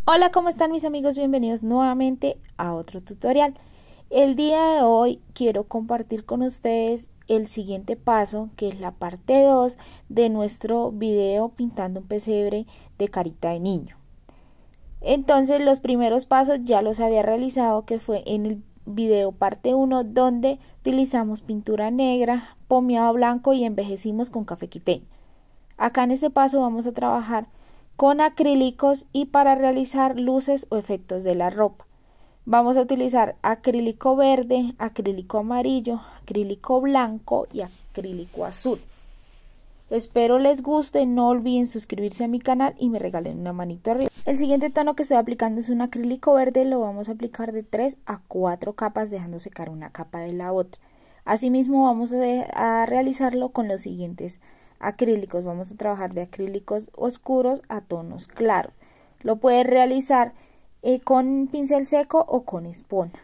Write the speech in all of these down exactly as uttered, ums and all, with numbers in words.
Hola, ¿cómo están mis amigos? Bienvenidos nuevamente a otro tutorial. El día de hoy quiero compartir con ustedes el siguiente paso, que es la parte dos de nuestro video pintando un pesebre de carita de niño. Entonces los primeros pasos ya los había realizado, que fue en el video parte uno, donde utilizamos pintura negra, pomeado blanco y envejecimos con café quiteño. Acá en este paso vamos a trabajar con acrílicos y para realizar luces o efectos de la ropa. Vamos a utilizar acrílico verde, acrílico amarillo, acrílico blanco y acrílico azul. Espero les guste, no olviden suscribirse a mi canal y me regalen una manito arriba. El siguiente tono que estoy aplicando es un acrílico verde, lo vamos a aplicar de tres a cuatro capas, dejando secar una capa de la otra. Asimismo vamos a, a realizarlo con los siguientes acrílicos. Vamos a trabajar de acrílicos oscuros a tonos claros. Lo puedes realizar eh, con pincel seco o con esponja.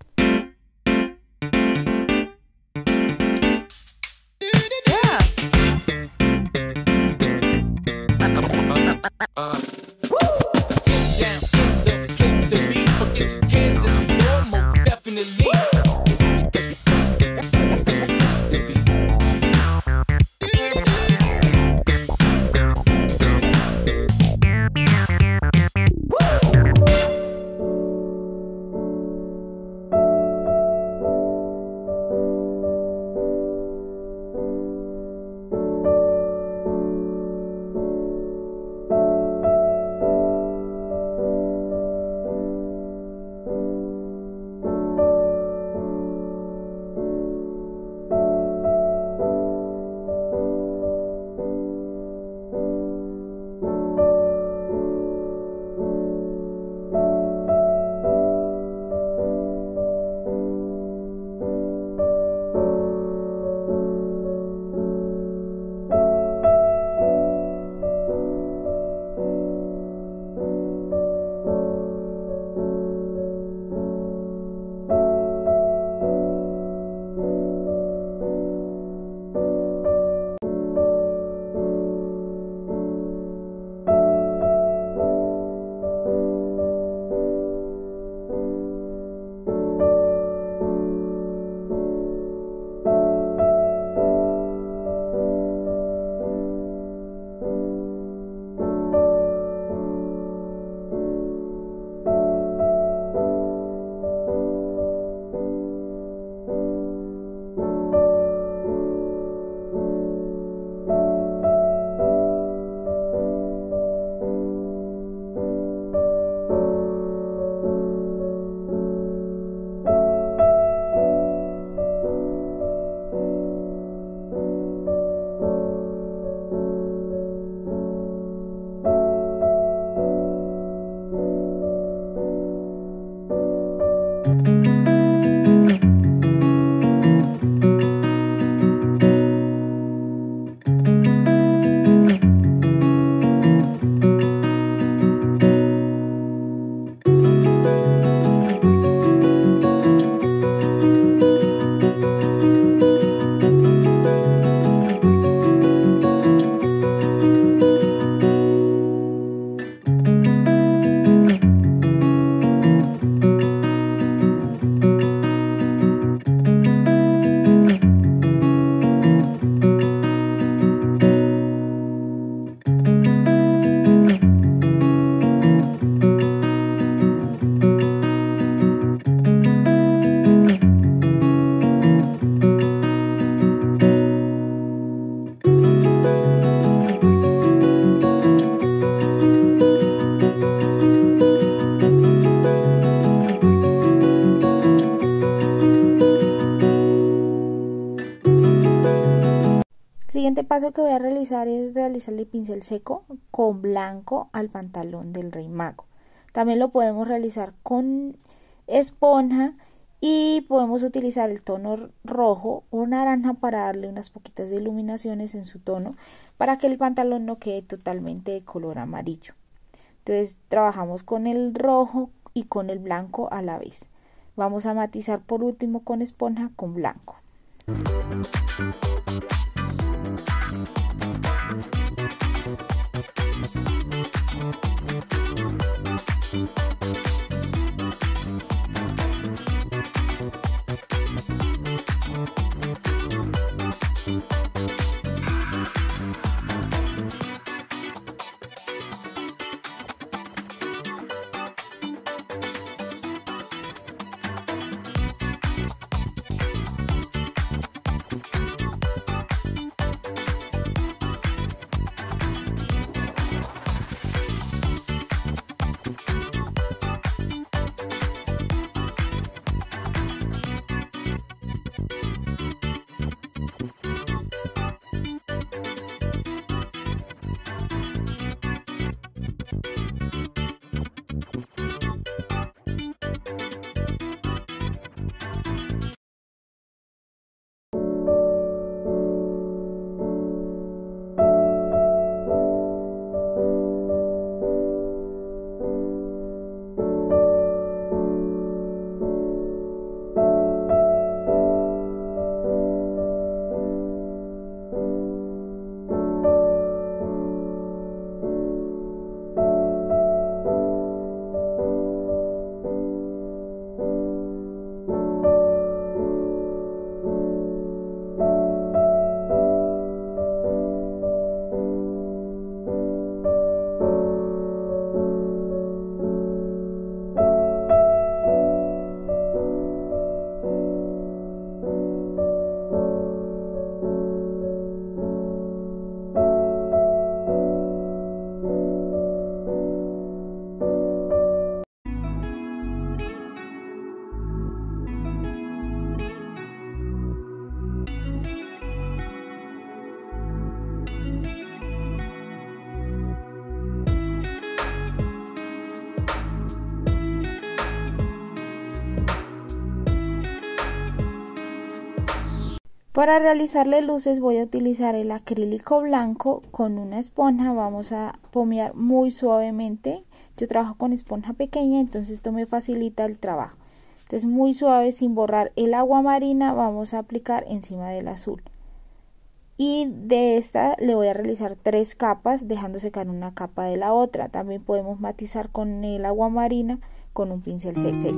El siguiente paso que voy a realizar es realizarle pincel seco con blanco al pantalón del Rey Mago. También lo podemos realizar con esponja y podemos utilizar el tono rojo o naranja para darle unas poquitas de iluminaciones en su tono para que el pantalón no quede totalmente de color amarillo. Entonces trabajamos con el rojo y con el blanco a la vez. Vamos a matizar por último con esponja con blanco. Para realizarle luces voy a utilizar el acrílico blanco con una esponja. Vamos a pomear muy suavemente. Yo trabajo con esponja pequeña, entonces esto me facilita el trabajo. Entonces muy suave, sin borrar el agua marina, vamos a aplicar encima del azul. Y de esta le voy a realizar tres capas, dejando secar una capa de la otra. También podemos matizar con el agua marina con un pincel seco.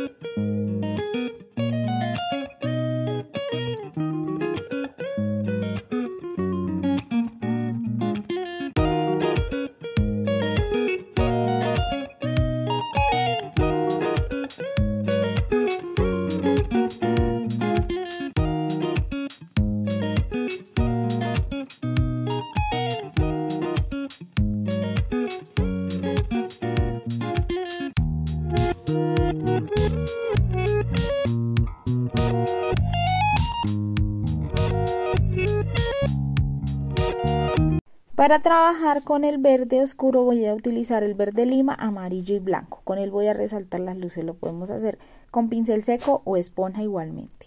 Para trabajar con el verde oscuro voy a utilizar el verde lima, amarillo y blanco. Con él voy a resaltar las luces. Lo podemos hacer con pincel seco o esponja igualmente.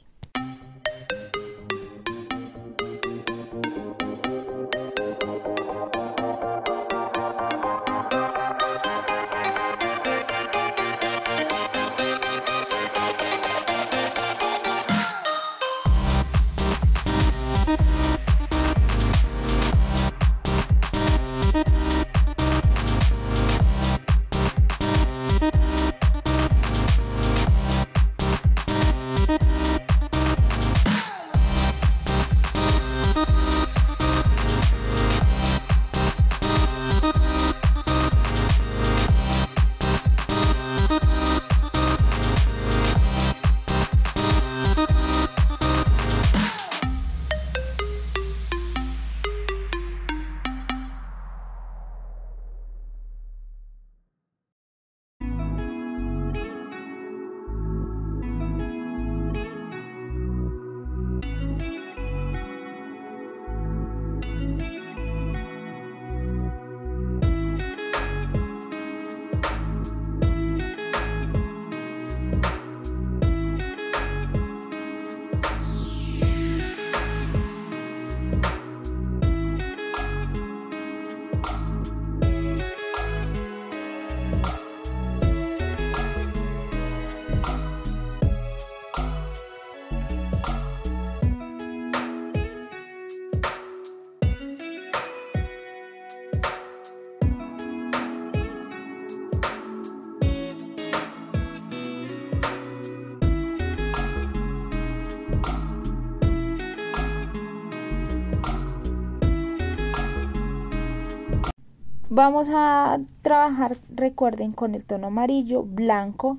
Vamos a trabajar, recuerden, con el tono amarillo, blanco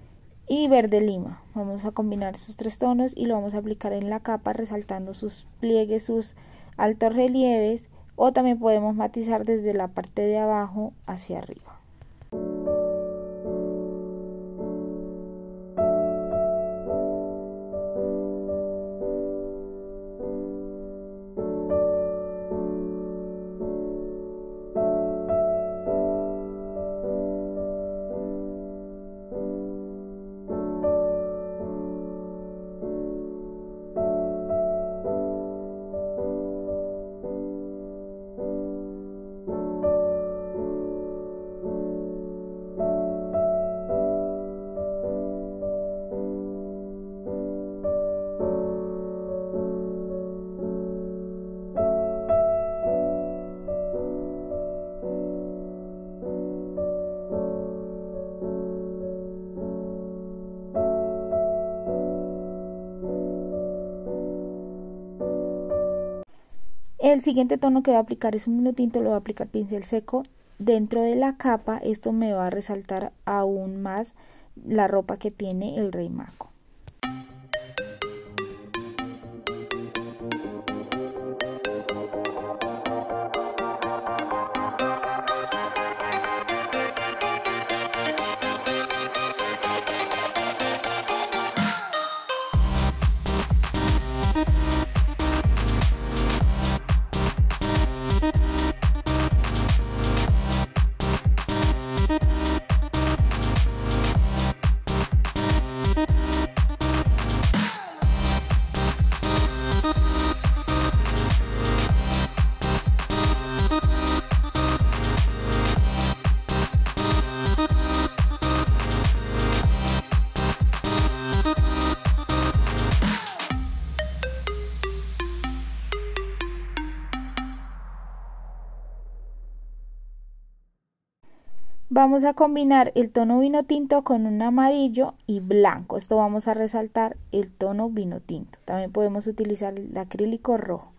y verde lima. Vamos a combinar esos tres tonos y lo vamos a aplicar en la capa, resaltando sus pliegues, sus altos relieves, o también podemos matizar desde la parte de abajo hacia arriba. El siguiente tono que voy a aplicar es un vino tinto, lo voy a aplicar pincel seco dentro de la capa. Esto me va a resaltar aún más la ropa que tiene el Rey Mago. Vamos a combinar el tono vino tinto con un amarillo y blanco. Esto vamos a resaltar el tono vino tinto. También podemos utilizar el acrílico rojo.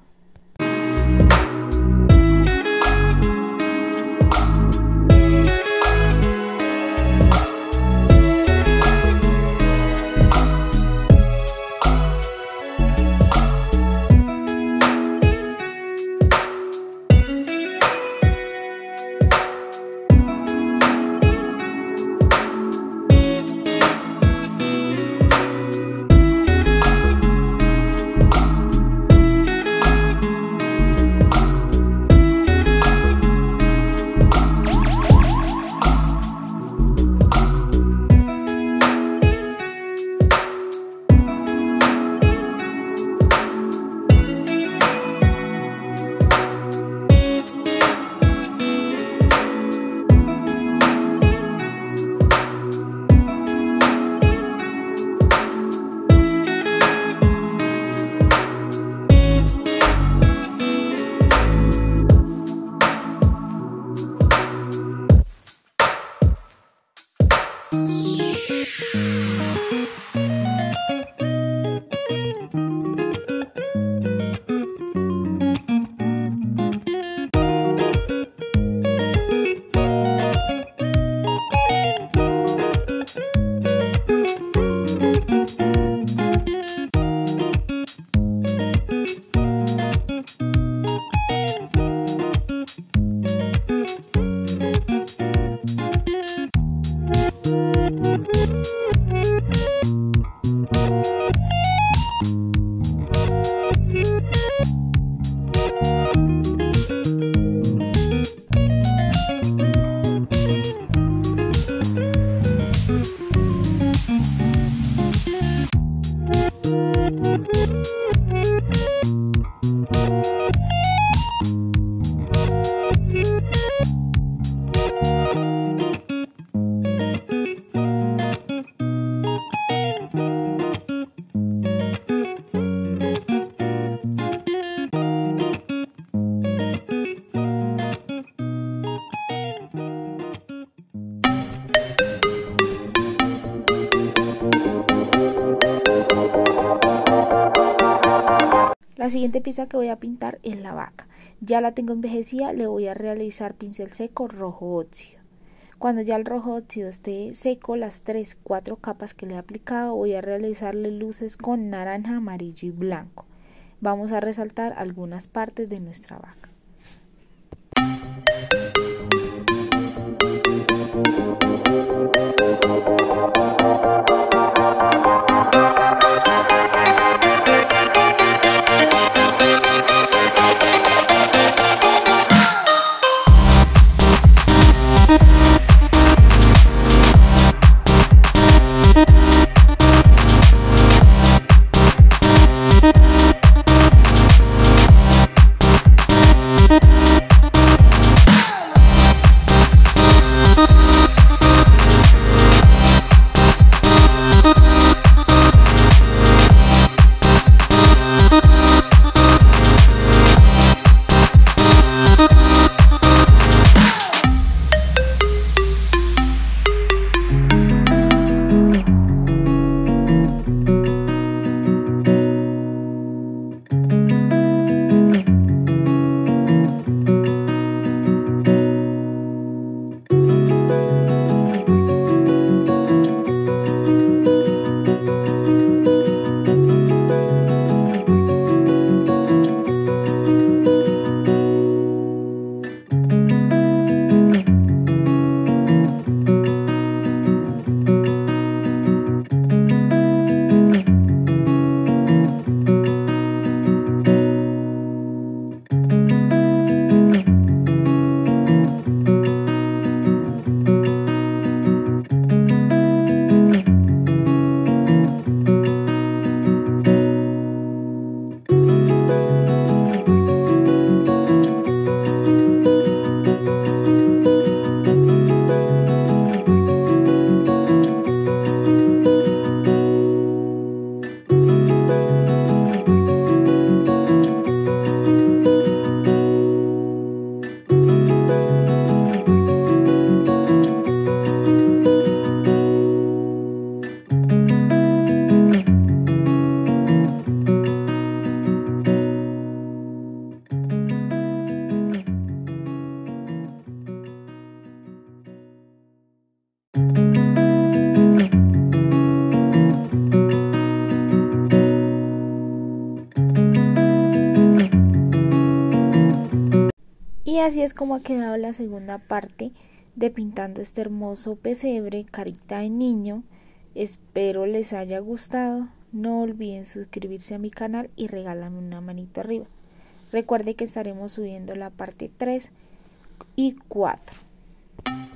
La siguiente pieza que voy a pintar es la vaca. Ya la tengo envejecida, le voy a realizar pincel seco rojo óxido. Cuando ya el rojo óxido esté seco, las tres, cuatro capas que le he aplicado, voy a realizarle luces con naranja, amarillo y blanco. Vamos a resaltar algunas partes de nuestra vaca. Y así es como ha quedado la segunda parte de pintando este hermoso pesebre, carita de niño. Espero les haya gustado. No olviden suscribirse a mi canal y regálenme una manito arriba. Recuerde que estaremos subiendo la parte tres y cuatro.